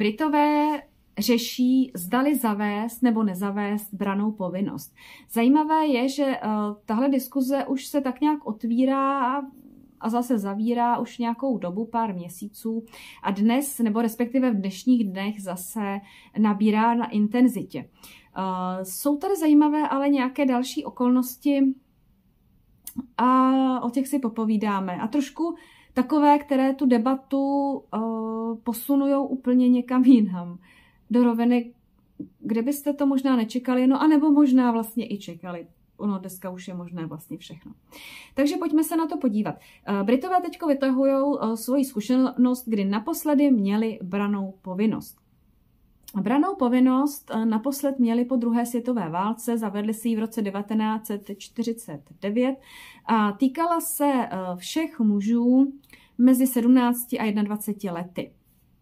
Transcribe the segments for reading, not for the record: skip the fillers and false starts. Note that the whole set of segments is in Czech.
Britové řeší, zdali zavést nebo nezavést brannou povinnost. Zajímavé je, že tahle diskuze už se tak nějak otvírá a zase zavírá už nějakou dobu, pár měsíců a dnes, nebo respektive v dnešních dnech zase nabírá na intenzitě. Jsou tady zajímavé ale nějaké další okolnosti a o těch si popovídáme. A trošku takové, které tu debatu posunujou úplně někam jinam. Do roviny, kde byste to možná nečekali, no anebo možná vlastně i čekali. Ono dneska už je možné vlastně všechno. Takže pojďme se na to podívat. Britové teď vytahují svoji zkušenost, kdy naposledy měli brannou povinnost. Brannou povinnost naposled měli po druhé světové válce, zavedli si ji v roce 1949 a týkala se všech mužů mezi 17 a 21 lety.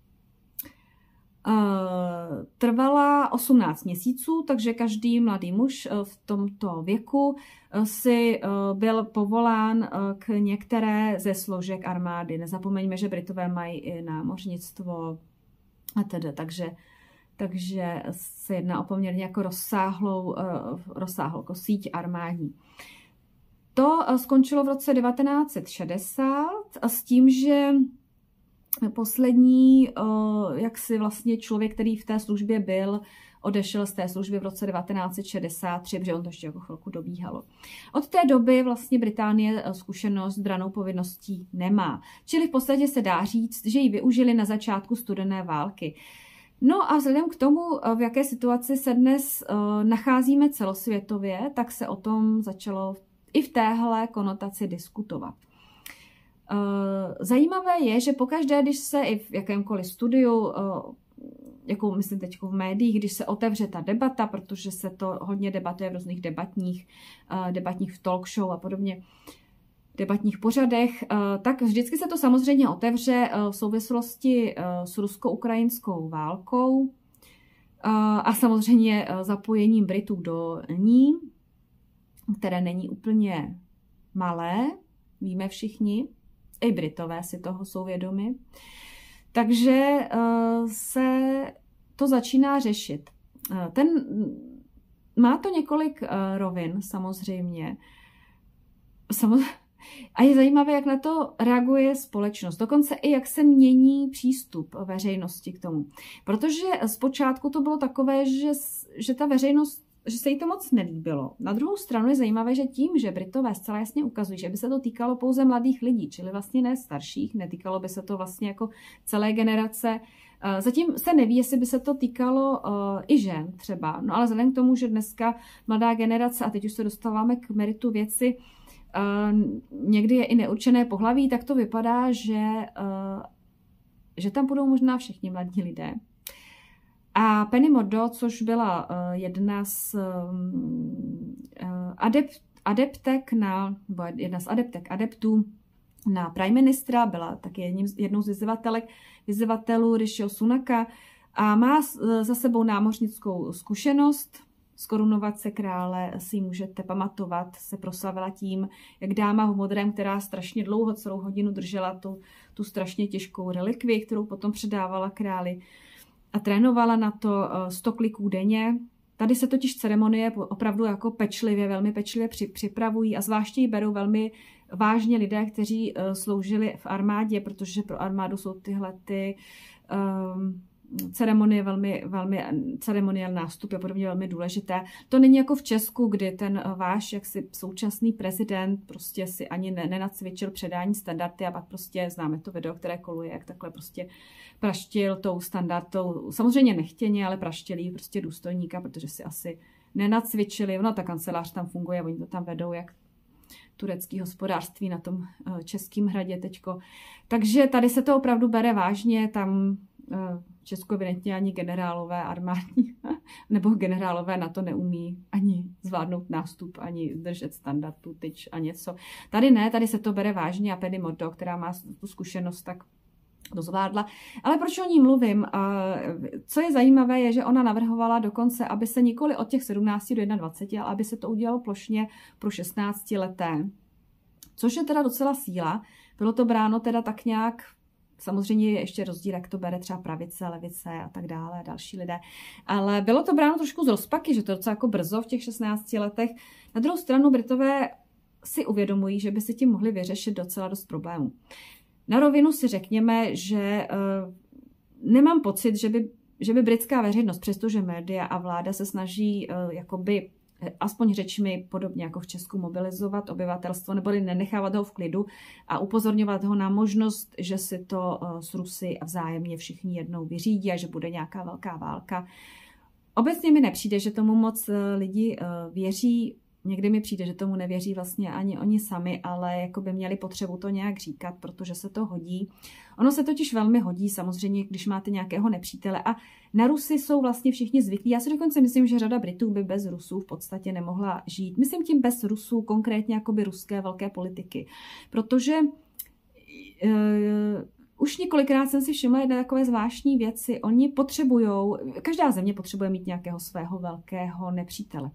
Trvala 18 měsíců, takže každý mladý muž v tomto věku si byl povolán k některé ze složek armády. Nezapomeňme, že Britové mají i námořnictvo a tedy, takže se jedná o poměrně jako rozsáhlou síť armádní. To skončilo v roce 1960 a s tím, že poslední, jaksi vlastně člověk, který v té službě byl, odešel z té služby v roce 1963, protože on to ještě jako chvilku dobíhalo. Od té doby vlastně Británie zkušenost s brannou povinností nemá. Čili v podstatě se dá říct, že ji využili na začátku studené války. No a vzhledem k tomu, v jaké situaci se dnes nacházíme celosvětově, tak se o tom začalo i v téhle konotaci diskutovat. Zajímavé je, že pokaždé, když se i v jakémkoliv studiu, jako myslím teď v médiích, když se otevře ta debata, protože se to hodně debatuje v různých debatních talk show a podobně, debatních pořadech, tak vždycky se to samozřejmě otevře v souvislosti s rusko-ukrajinskou válkou a samozřejmě zapojením Britů do ní, které není úplně malé, víme všichni, i Britové si toho jsou vědomi. Takže se to začíná řešit. Má to několik rovin samozřejmě. A je zajímavé, jak na to reaguje společnost. Dokonce i jak se mění přístup veřejnosti k tomu. Protože zpočátku to bylo takové, že ta veřejnost, že se jí to moc nelíbilo. Na druhou stranu je zajímavé, že tím, že Britové zcela jasně ukazují, že by se to týkalo pouze mladých lidí, čili vlastně ne starších, netýkalo by se to vlastně jako celé generace. Zatím se neví, jestli by se to týkalo i žen třeba. No ale vzhledem k tomu, že dneska mladá generace, a teď už se dostáváme k meritu věci, někdy je i neurčené pohlaví, tak to vypadá, že tam budou možná všichni mladí lidé. A Penny Murdoch, což byla jedna z adeptů na prime ministra, byla taky jednou z vyzývatelů Rishiho Sunaka a má za sebou námořnickou zkušenost. Zkorunovat se krále si můžete pamatovat, se proslavila tím, jak dáma v modrém, která strašně dlouho, celou hodinu držela tu strašně těžkou relikvii, kterou potom předávala králi a trénovala na to 100 kliků denně. Tady se totiž ceremonie opravdu jako velmi pečlivě připravují a zvláště ji berou velmi vážně lidé, kteří sloužili v armádě, protože pro armádu jsou tyhle ceremonie ceremoniál nástup je podobně velmi důležité. To není jako v Česku, kdy ten váš jaksi současný prezident prostě si ani nenacvičil předání standardy a pak prostě známe to video, které koluje, jak takhle prostě praštil tou standardou, samozřejmě nechtěně, ale praštělí prostě důstojníka, protože si asi nenacvičili. No ta kancelář tam funguje, oni to tam vedou, jak turecký hospodářství na tom Českém hradě teďko. Takže tady se to opravdu bere vážně, tam v Česku evidentně ani generálové armádní nebo generálové na to neumí ani zvládnout nástup, ani držet standardu, tyč a něco. Tady ne, tady se to bere vážně a Penny Murdoch, která má tu zkušenost, tak to zvládla. Ale proč o ní mluvím? Co je zajímavé, je, že ona navrhovala dokonce, aby se nikoli od těch 17 do 21, ale aby se to udělalo plošně pro 16 leté. Což je teda docela síla. Bylo to bráno teda tak nějak samozřejmě je ještě rozdíl, jak to bere třeba pravice, levice a tak dále, další lidé. Ale bylo to bráno trošku z rozpaky, že to docela jako brzo v těch 16 letech. Na druhou stranu Britové si uvědomují, že by si tím mohli vyřešit docela dost problémů. Na rovinu si řekněme, že nemám pocit, že by britská veřejnost, přestože média a vláda se snaží jakoby aspoň řečmi podobně jako v Česku mobilizovat obyvatelstvo nebo nenechávat ho v klidu a upozorňovat ho na možnost, že si to s Rusy a vzájemně všichni jednou vyřídí a že bude nějaká velká válka. Obecně mi nepřijde, že tomu moc lidi věří. Někdy mi přijde, že tomu nevěří vlastně ani oni sami, ale jako by měli potřebu to nějak říkat, protože se to hodí. Ono se totiž velmi hodí samozřejmě, když máte nějakého nepřítele a na Rusy jsou vlastně všichni zvyklí. Já si dokonce myslím, že řada Britů by bez Rusů v podstatě nemohla žít. Myslím tím bez Rusů, konkrétně jakoby ruské velké politiky. Protože už několikrát jsem si všimla jedné takové zvláštní věci. Oni potřebujou, každá země potřebuje mít nějakého svého velkého nepřítele.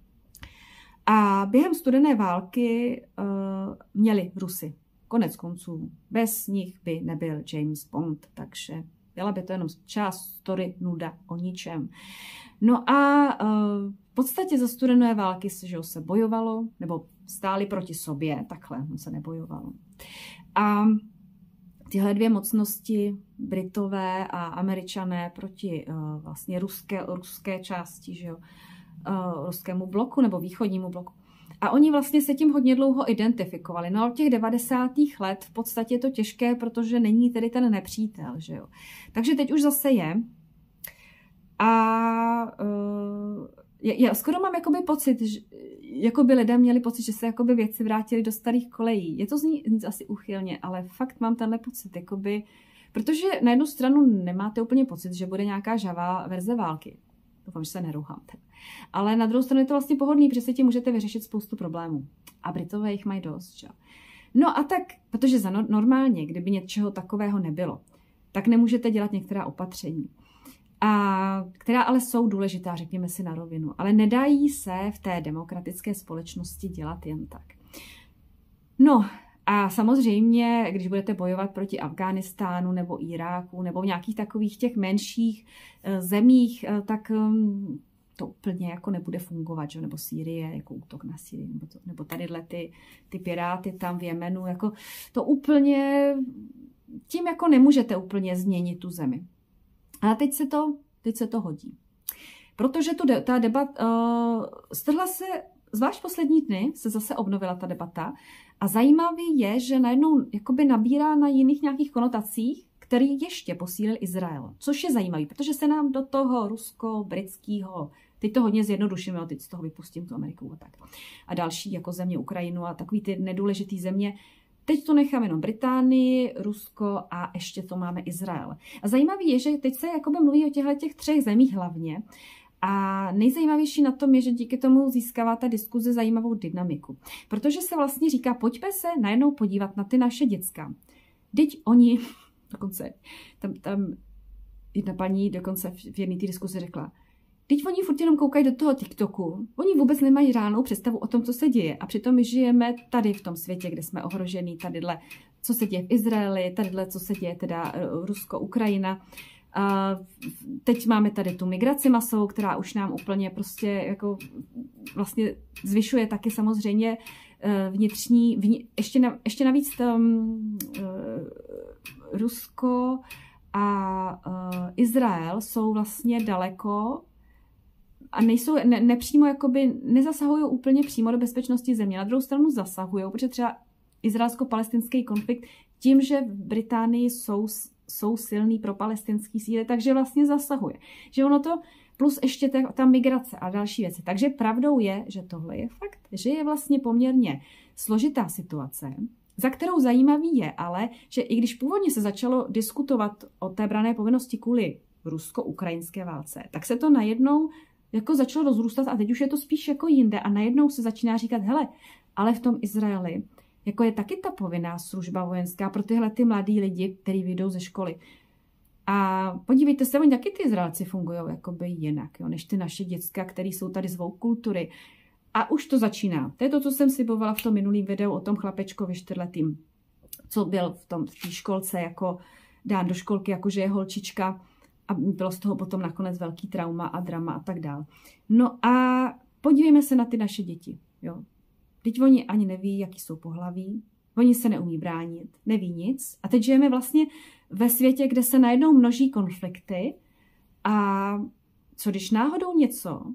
A během studené války měli Rusy. Konec konců, bez nich by nebyl James Bond, takže byla by to jenom část story, nuda o ničem. No a v podstatě za studené války se bojovalo, nebo stáli proti sobě, takhle se nebojovalo. A tyhle dvě mocnosti, Britové a Američané proti vlastně ruské části, že jo, ruskému bloku nebo východnímu bloku. A oni vlastně se tím hodně dlouho identifikovali. No a od těch 90. let v podstatě je to těžké, protože není tedy ten nepřítel, že jo. Takže teď už zase je. A já skoro mám jakoby pocit, že jakoby lidé měli pocit, že se jakoby věci vrátily do starých kolejí. Je to zní asi úchylně, ale fakt mám tenhle pocit, jakoby, protože na jednu stranu nemáte úplně pocit, že bude nějaká žavá verze války. Doufám, že se nerouhám. Ale na druhou stranu je to vlastně pohodlný, protože se tím můžete vyřešit spoustu problémů. A Britové jich mají dost, že? No a tak, protože normálně, kdyby něčeho takového nebylo, tak nemůžete dělat některá opatření. A která ale jsou důležitá, řekněme si na rovinu. Ale nedají se v té demokratické společnosti dělat jen tak. No a samozřejmě, když budete bojovat proti Afghánistánu nebo Iráku nebo v nějakých takových těch menších zemích, tak to úplně jako nebude fungovat, že? Nebo Sýrie, jako útok na Sýrii, nebo tadyhle ty piráty tam v Jemenu, jako to úplně, tím jako nemůžete úplně změnit tu zemi. Ale teď se to hodí. Protože ta debata, strhla se, zvlášť poslední dny se zase obnovila ta debata a zajímavý je, že najednou jakoby nabírá na jiných nějakých konotacích, který ještě posílil Izrael. Což je zajímavý, protože se nám do toho rusko-britského, teď to hodně zjednoduším, teď z toho vypustím tu Ameriku a tak. A další jako země Ukrajinu a takový ty nedůležitý země. Teď to nechám jenom Británii, Rusko a ještě to máme Izrael. A zajímavý je, že teď se jakoby mluví o těchto třech zemích hlavně. A nejzajímavější na tom je, že díky tomu získává ta diskuze zajímavou dynamiku. Protože se vlastně říká, pojďme se najednou podívat na ty naše děcka. Vždyť oni, dokonce, tam jedna paní dokonce v jedné té diskuzi řekla, teď oni furt jenom koukají do toho TikToku, oni vůbec nemají reálnou představu o tom, co se děje. A přitom my žijeme tady v tom světě, kde jsme ohrožení, tadyhle, co se děje v Izraeli, tadyhle, co se děje teda Rusko, Ukrajina. A teď máme tady tu migraci masovou, která už nám úplně prostě jako vlastně zvyšuje taky samozřejmě vnitřní, ještě navíc Rusko a Izrael jsou vlastně daleko a nejsou, nepřímo jakoby nezasahují úplně přímo do bezpečnosti země. Na druhou stranu zasahují, protože třeba izraelsko-palestinský konflikt tím, že v Británii jsou silný pro palestinský síly, takže vlastně zasahuje. Že ono to, plus ještě ta migrace a další věci. Takže pravdou je, že tohle je fakt, že je vlastně poměrně složitá situace, za kterou zajímavý je ale, že i když původně se začalo diskutovat o té branné povinnosti kvůli rusko-ukrajinské válce, tak se to najednou jako začalo rozrůstat a teď už je to spíš jako jinde a najednou se začíná říkat, hele, ale v tom Izraeli jako je taky ta povinná služba vojenská pro tyhle ty mladý lidi, kteří vyjdou ze školy. A podívejte se, oni taky ty Izraelci fungují jakoby jinak, jo, než ty naše děcka, který jsou tady zvou kultury. A už to začíná. To je to, co jsem slibovala v tom minulém videu o tom chlapečkovi 4letým, co byl v té školce jako dát do školky, jakože je holčička a bylo z toho potom nakonec velký trauma a drama a tak dál. No a podívejme se na ty naše děti. Jo. Teď oni ani neví, jaký jsou pohlaví, oni se neumí bránit, neví nic. A teď žijeme vlastně ve světě, kde se najednou množí konflikty a co když náhodou něco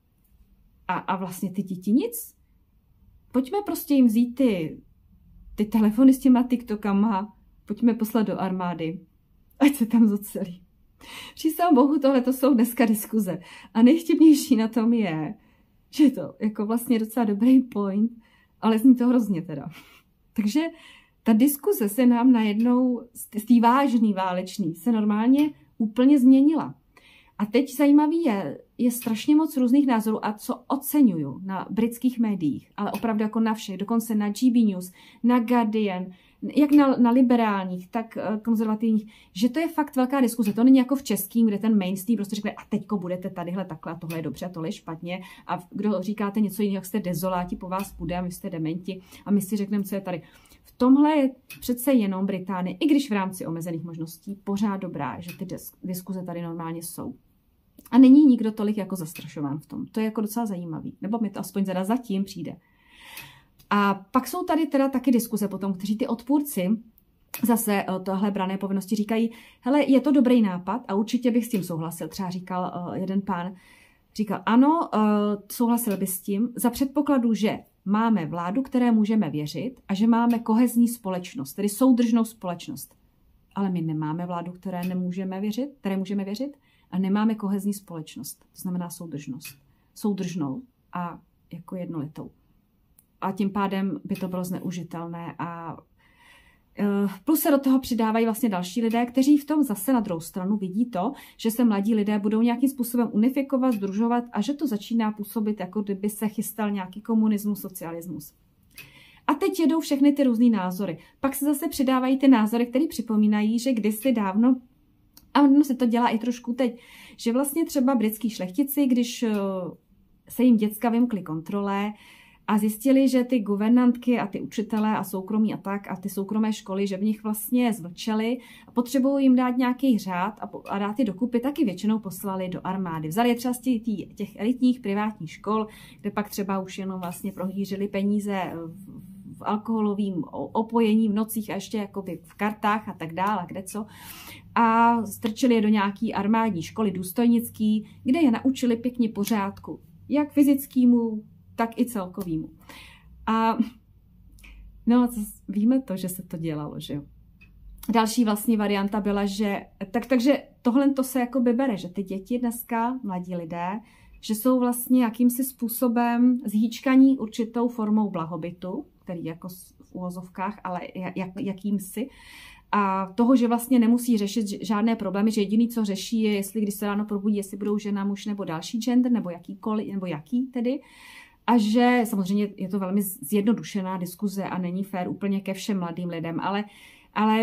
a vlastně ty děti nic? Pojďme prostě jim vzít ty telefony s těma TikTokama, pojďme poslat do armády, ať se tam zocelí. Přísahám Bohu, tohle to jsou dneska diskuze. A nejvtipnější na tom je, že je to jako vlastně docela dobrý point, ale zní to hrozně teda. Takže ta diskuze se nám najednou z té vážný válečný se normálně úplně změnila. A teď zajímavý je strašně moc různých názorů a co oceňuju na britských médiích, ale opravdu jako na všech, dokonce na GB News, na Guardian, jak na liberálních, tak konzervativních, že to je fakt velká diskuze. To není jako v českým, kde ten mainstream prostě řekne, a teďko budete tadyhle takhle, a tohle je dobře a tohle je špatně. A kdo říkáte něco jiného, jak jste dezoláti, po vás půjde a my jste dementi a my si řekneme, co je tady. V tomhle je přece jenom Británie, i když v rámci omezených možností, pořád dobrá, že ty diskuze tady normálně jsou. A není nikdo tolik jako zastrašován v tom. To je jako docela zajímavý. Nebo mi to aspoň teda zatím přijde. A pak jsou tady teda taky diskuze potom, kteří ty odpůrci zase tohle brané povinnosti říkají, hele, je to dobrý nápad a určitě bych s tím souhlasil. Třeba říkal jeden pán, říkal, ano, souhlasil by s tím za předpokladu, že máme vládu, které můžeme věřit a že máme kohezní společnost, tedy soudržnou společnost. Ale my nemáme vládu, které můžeme věřit a nemáme kohezní společnost. To znamená soudržnost. Soudržnou a jako jednolitou. A tím pádem by to bylo zneužitelné. A plus se do toho přidávají vlastně další lidé, kteří v tom zase na druhou stranu vidí to, že se mladí lidé budou nějakým způsobem unifikovat, sdružovat a že to začíná působit, jako kdyby se chystal nějaký komunismus, socialismus. A teď jedou všechny ty různý názory. Pak se zase přidávají ty názory, které připomínají, že kdysi dávno, a ono se to dělá i trošku teď, že vlastně třeba britský šlechtici, když se jim děcka vymkly kontrole a zjistili, že ty guvernantky a ty učitelé a soukromí a ty soukromé školy, že v nich vlastně zvlčeli a potřebují jim dát nějaký řád a dát je dokupy, taky většinou poslali do armády. Vzali je třeba z těch elitních privátních škol, kde pak třeba už jenom vlastně prohýřili peníze v alkoholovém opojení v nocích a ještě jakoby v kartách a tak dále, kde co. A strčili je do nějaký armádní školy důstojnický, kde je naučili pěkně pořádku, jak fyzickému, tak i celkovýmu. A no, víme to, že se to dělalo, že jo. Další vlastně varianta byla, že takže tohle to se jako by bere, že ty děti dneska, mladí lidé, že jsou vlastně jakýmsi způsobem zhýčkaní určitou formou blahobytu, který jako v uvozovkách, ale jakýmsi, a toho, že vlastně nemusí řešit žádné problémy, že jediný, co řeší, je, jestli když se ráno probudí, jestli budou žena, muž nebo další gender, nebo jakýkoliv, nebo jaký tedy. A že samozřejmě je to velmi zjednodušená diskuze a není fér úplně ke všem mladým lidem, ale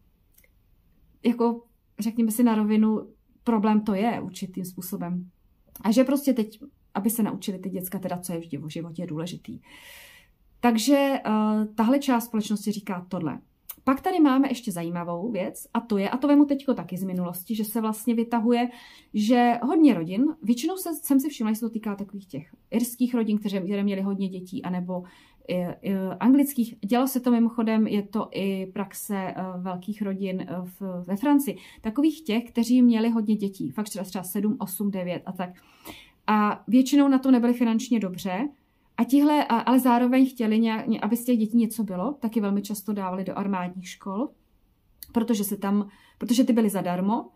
jako řekněme si na rovinu, problém to je určitým způsobem. A že prostě teď, aby se naučili ty děcka, teda co je vždy v životě je důležitý. Takže tahle část společnosti říká tohle. Pak tady máme ještě zajímavou věc a to vemu teďko taky z minulosti, že se vlastně vytahuje, že hodně rodin, většinou jsem si všimla, že se to týká takových těch irských rodin, které měly hodně dětí, anebo anglických. Dělo se to mimochodem, je to i praxe velkých rodin ve Francii. Takových těch, kteří měli hodně dětí, fakt třeba 7, 8, 9 a tak. A většinou na to nebyli finančně dobře, a tihle, ale zároveň chtěli, aby z těch dětí něco bylo, taky velmi často dávali do armádních škol, protože ty byly zadarmo,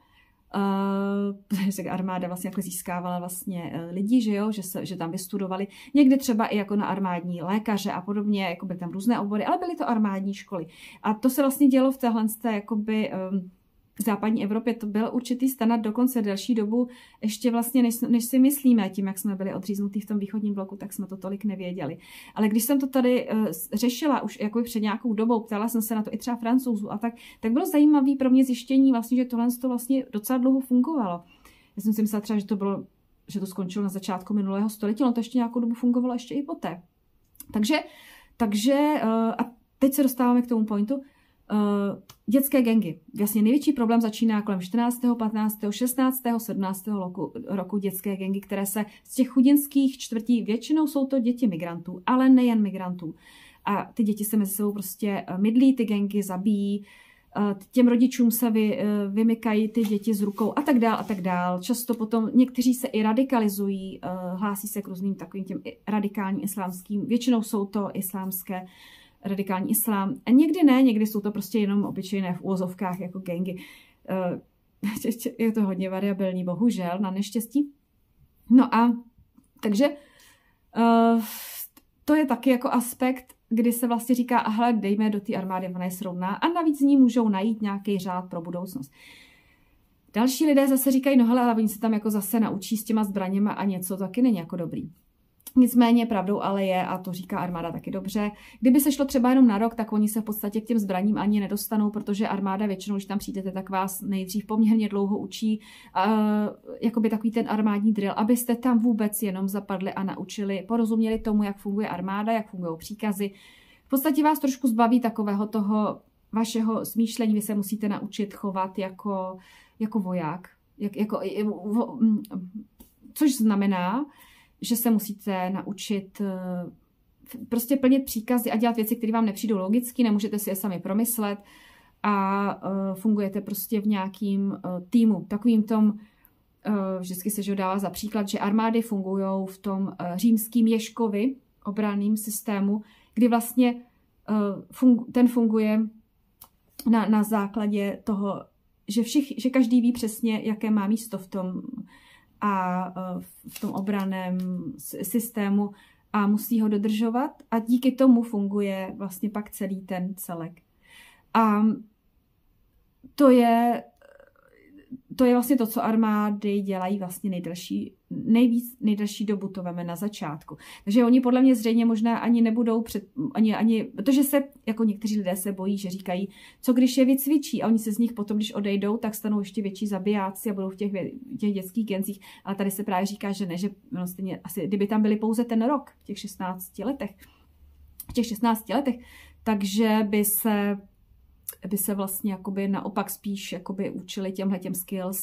protože armáda vlastně jako získávala vlastně lidi, že jo, že tam vystudovali, někdy třeba i jako na armádní lékaře a podobně, jako byly tam různé obory, ale byly to armádní školy. A to se vlastně dělo v téhle jakoby v západní Evropě, to byl určitý standard dokonce delší dobu, ještě vlastně než si myslíme, tím, jak jsme byli odříznutí v tom východním bloku, tak jsme to tolik nevěděli. Ale když jsem to tady řešila už jako před nějakou dobou, ptala jsem se na to i třeba Francouzů a tak bylo zajímavé pro mě zjištění vlastně, že tohle to vlastně docela dlouho fungovalo. Já jsem si myslela třeba, že to skončilo na začátku minulého století, ale to ještě nějakou dobu fungovalo ještě i poté. Takže a teď se dostáváme k tomu pointu. Dětské gangy. Vlastně největší problém začíná kolem 14., 15., 16., 17. roku dětské gangy, které se z těch chudinských čtvrtí, většinou jsou to děti migrantů, ale nejen migrantů. A ty děti se mezi sebou prostě mydlí, ty gangy zabíjí, těm rodičům se vymykají ty děti z rukou a tak dál a tak dál. Často potom někteří se i radikalizují, hlásí se k různým takovým těm radikálním islámským, většinou jsou to islámské, radikální islám. A někdy ne, někdy jsou to prostě jenom obyčejné v úvozovkách jako gangy. Je to hodně variabilní, bohužel, na neštěstí. No a takže to je taky jako aspekt, kdy se vlastně říká, aha, dejme do té armády, ona je srovná a navíc z ní můžou najít nějaký řád pro budoucnost. Další lidé zase říkají, no hele, ale oni se tam jako zase naučí s těma zbraněma a něco, taky není jako dobrý. Nicméně pravdou ale je, a to říká armáda taky dobře, kdyby se šlo třeba jenom na rok, tak oni se v podstatě k těm zbraním ani nedostanou, protože armáda většinou, když tam přijdete, tak vás nejdřív poměrně dlouho učí, jakoby takový ten armádní drill, abyste tam vůbec jenom zapadli a naučili, porozuměli tomu, jak funguje armáda, jak fungují příkazy. V podstatě vás trošku zbaví takového toho vašeho smýšlení, vy se musíte naučit chovat jako voják, což znamená, že se musíte naučit prostě plnit příkazy a dělat věci, které vám nepřijdou logicky, nemůžete si je sami promyslet a fungujete prostě v nějakým týmu. Takovým tom, vždycky se dává za příklad, že armády fungují v tom římským Ježkovi obranným systému, kdy vlastně ten funguje na základě toho, že každý ví přesně, jaké má místo v tom obranném systému a musí ho dodržovat a díky tomu funguje vlastně pak celý ten celek. A to je vlastně to, co armády dělají vlastně nejdelší dobu, to veme na začátku. Takže oni podle mě zřejmě možná ani nebudou protože se, jako někteří lidé se bojí, že říkají, co když je vycvičí a oni se z nich potom, když odejdou, tak stanou ještě větší zabijáci a budou v těch dětských gencích. Ale tady se právě říká, že ne, že stejně, asi kdyby tam byli pouze ten rok, v těch 16 letech, takže by se vlastně jakoby naopak spíš jakoby učili těmhletěm skills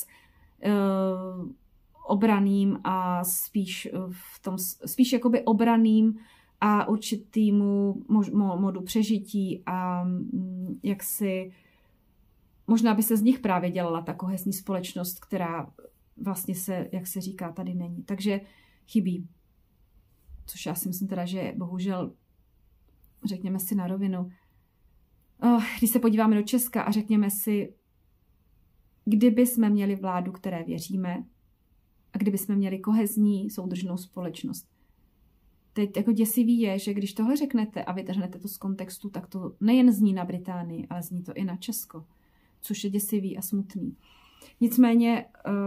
obraným a spíš jakoby obraným a určitýmu modu přežití a jaksi možná by se z nich právě dělala ta kohezní společnost, která vlastně se, jak se říká, tady není. Takže chybí. Což já si myslím teda, že bohužel, řekněme si na rovinu, když se podíváme do Česka a řekněme si, kdyby jsme měli vládu, které věříme, a kdyby jsme měli kohezní, soudržnou společnost. Teď jako děsivý je, že když tohle řeknete a vytrhnete to z kontextu, tak to nejen zní na Británii, ale zní to i na Česko, což je děsivý a smutný. Nicméně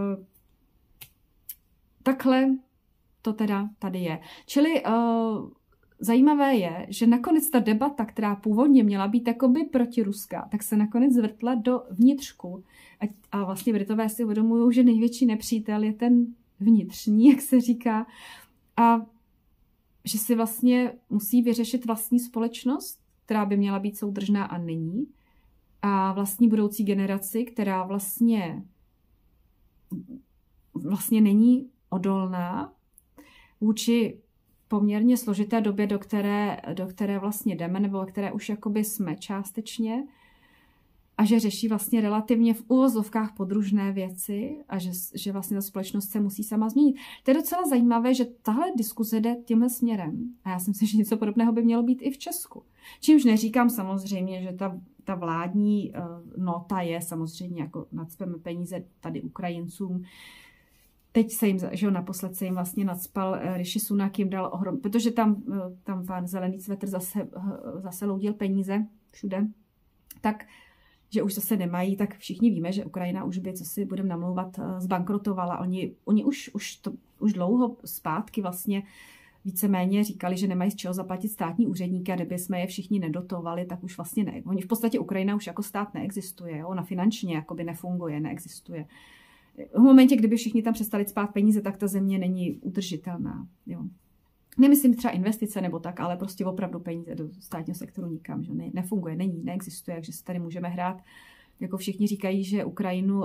takhle to teda tady je. Čili zajímavé je, že nakonec ta debata, která původně měla být jakoby protiruská, tak se nakonec zvrtla do vnitřku. A vlastně Britové si uvědomují, že největší nepřítel je ten vnitřní, jak se říká, a že si vlastně musí vyřešit vlastní společnost, která by měla být soudržná a není, a vlastní budoucí generaci, která vlastně není odolná vůči poměrně složité době, do které vlastně jdeme, nebo o které už jakoby jsme částečně, a že řeší vlastně relativně v uvozovkách podružné věci a že vlastně ta společnost se musí sama změnit. To je docela zajímavé, že tahle diskuze jde tímhle směrem. A já si myslím, že něco podobného by mělo být i v Česku. Čímž neříkám samozřejmě, že ta vládní nota je samozřejmě jako nacpeme peníze tady Ukrajincům. Teď se jim, že naposled se jim vlastně nacpal Rishi Sunak, jim dal protože tam pán Zelený cvetr zase loudil peníze všude, tak že už zase nemají, tak všichni víme, že Ukrajina už by, co si budeme namlouvat, zbankrotovala. Oni už dlouho zpátky vlastně víceméně říkali, že nemají z čeho zaplatit státní úředníky a kdyby jsme je všichni nedotovali, tak už vlastně ne. Oni v podstatě Ukrajina už jako stát neexistuje, jo? Ona finančně jakoby nefunguje, neexistuje. V momentě, kdyby všichni tam přestali cpát peníze, tak ta země není udržitelná. Jo? Nemyslím třeba investice nebo tak, ale prostě opravdu peníze do státního sektoru nikam, že nefunguje, neexistuje, takže se tady můžeme hrát, jako všichni říkají, že Ukrajinu,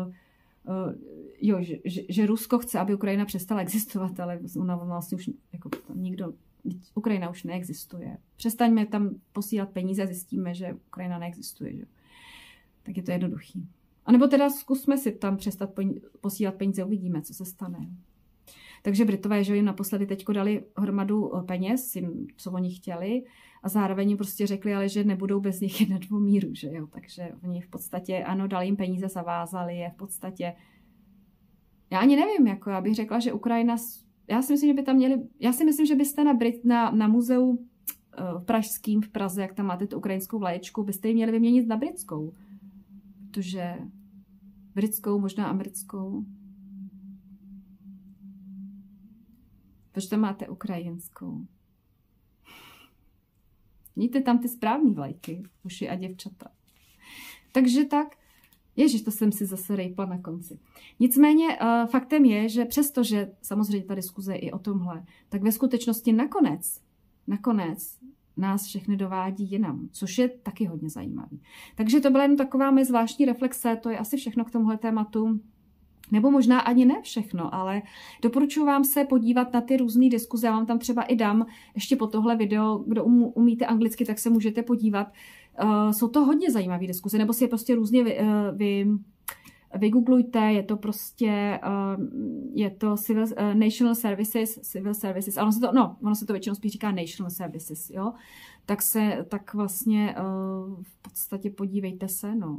že Rusko chce, aby Ukrajina přestala existovat, ale ona vlastně už jako nikdo, Ukrajina už neexistuje. Přestaňme tam posílat peníze a zjistíme, že Ukrajina neexistuje, že? Tak je to jednoduchý. A nebo teda zkusme si tam přestat posílat peníze, uvidíme, co se stane. Takže Britové, že jim naposledy teďko dali hromadu peněz, co oni chtěli, a zároveň jim prostě řekli, ale že nebudou bez nich jednat o míru, že jo. Takže oni v podstatě, ano, dali jim peníze, zavázali je v podstatě. Já ani nevím, jako já bych řekla, že Ukrajina, já si myslím, že by tam měli, já si myslím, že byste na muzeu pražským v Praze, jak tam máte tu ukrajinskou vlaječku, byste ji měli vyměnit na britskou. Protože britskou, možná americkou. Proč tam máte ukrajinskou? Mějte tam ty správné vlajky, muži a děvčata. Takže tak, ježiš, to jsem si zase rejpla na konci. Nicméně faktem je, že přestože samozřejmě ta diskuze je i o tomhle, tak ve skutečnosti nakonec nás všechny dovádí jinam, což je taky hodně zajímavý. Takže to byla jen taková moje zvláštní reflexe, to je asi všechno k tomuhle tématu. Nebo možná ani ne všechno, ale doporučuji vám se podívat na ty různé diskuze. Já vám tam třeba i dám ještě po tohle video, kdo umíte anglicky, tak se můžete podívat. Jsou to hodně zajímavé diskuze, nebo si je prostě různě vygooglujte, je to prostě, je to National Services, Civil Services, ale ono se to většinou spíš říká National Services, jo? Tak vlastně v podstatě podívejte se, no,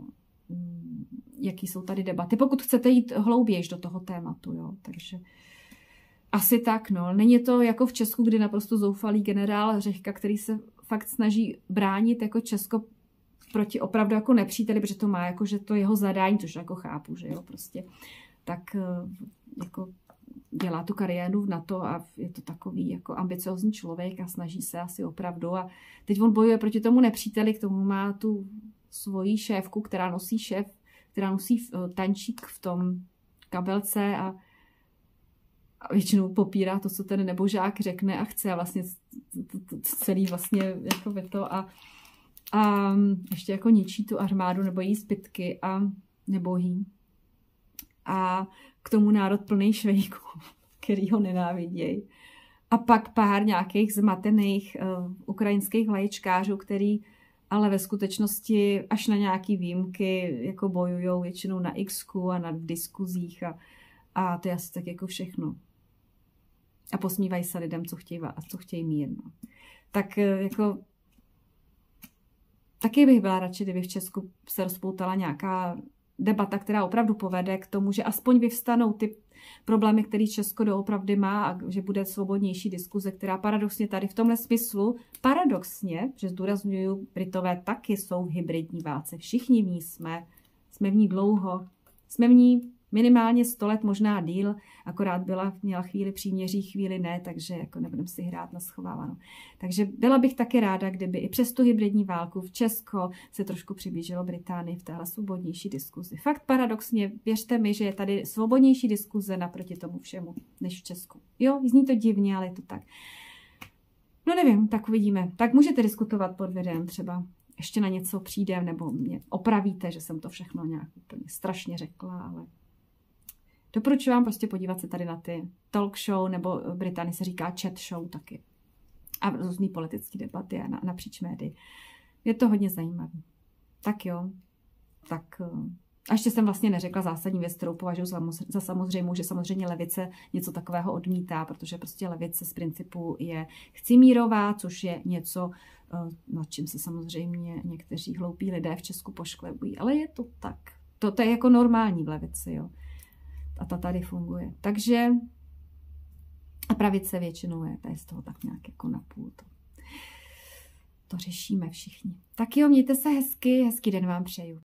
jaký jsou tady debaty, pokud chcete jít hlouběji do toho tématu, jo, takže asi tak, no. Není to jako v Česku, kdy naprosto zoufalý generál Řehka, který se fakt snaží bránit jako Česko proti opravdu jako nepříteli, protože to má jako, že to jeho zadání, což jako chápu, že jo, prostě, tak jako dělá tu kariéru na to a je to takový jako ambiciozní člověk a snaží se asi opravdu a teď on bojuje proti tomu nepříteli, k tomu má tu svoji šéfku, která nosí tančík v tom kabelce a většinou popírá to, co ten nebožák řekne a chce a vlastně celý vlastně jako to a ještě jako ničí tu armádu nebo jí zbytky a nebohý. A k tomu národ plný švejků, který ho nenávidějí. A pak pár nějakých zmatených ukrajinských vlaječkářů, který ale ve skutečnosti až na nějaký výjimky jako bojujou většinou na X-ku a na diskuzích a to je asi tak jako všechno. A posmívají se lidem, co chtějí mít. No. Tak jako taky bych byla radši, kdyby v Česku se rozpoutala nějaká debata, která opravdu povede k tomu, že aspoň vyvstanou ty problémy, které Česko doopravdy má a že bude svobodnější diskuze, která paradoxně tady v tomhle smyslu, že zdůrazňuju, Britové taky jsou v hybridní válce. Všichni v ní jsme v ní dlouho, jsme v ní minimálně 100 let, možná díl, akorát měla chvíli příměří, chvíli ne, takže jako nebudeme si hrát na schovávanou. Takže byla bych taky ráda, kdyby i přes tu hybridní válku v Česko se trošku přiblížilo Británii v téhle svobodnější diskuzi. Fakt paradoxně, věřte mi, že je tady svobodnější diskuze naproti tomu všemu, než v Česku. Jo, zní to divně, ale je to tak. No nevím, tak uvidíme. Tak můžete diskutovat pod videem třeba. Ještě na něco přijdem, nebo mě opravíte, že jsem to všechno nějak úplně strašně řekla, ale doporučuji vám prostě podívat se tady na ty talk show, nebo v Británii se říká chat show taky. A různý politické debaty a napříč médii. Je to hodně zajímavé. Tak jo. Tak a ještě jsem vlastně neřekla zásadní věc, kterou považuji za samozřejmou, že samozřejmě levice něco takového odmítá, protože prostě levice z principu je chcimírová, což je něco, nad čím se samozřejmě někteří hloupí lidé v Česku pošklebují. Ale je to tak. To je jako normální v levici, jo. A ta tady funguje. Takže a pravice většinou je z toho tak nějak jako napůl. To řešíme všichni. Tak jo, mějte se hezky den vám přeju.